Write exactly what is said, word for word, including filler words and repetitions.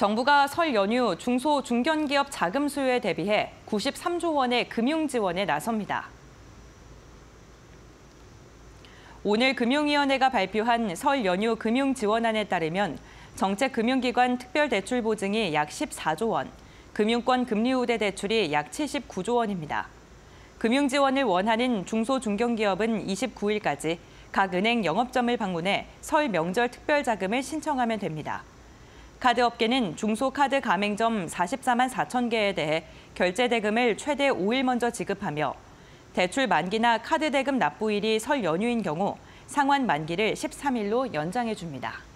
정부가 설 연휴 중소 중견기업 자금 수요에 대비해 구십삼조 원의 금융 지원에 나섭니다. 오늘 금융위원회가 발표한 설 연휴 금융 지원안에 따르면 정책금융기관 특별대출 보증이 약 십사조 원, 금융권 금리 우대 대출이 약 칠십구조 원입니다. 금융 지원을 원하는 중소 중견기업은 이십구일까지 각 은행 영업점을 방문해 설 명절 특별자금을 신청하면 됩니다. 카드업계는 중소카드 가맹점 사십사만 사천 개에 대해 결제 대금을 최대 오일 먼저 지급하며 대출 만기나 카드 대금 납부일이 설 연휴인 경우 상환 만기를 십삼일로 연장해 줍니다.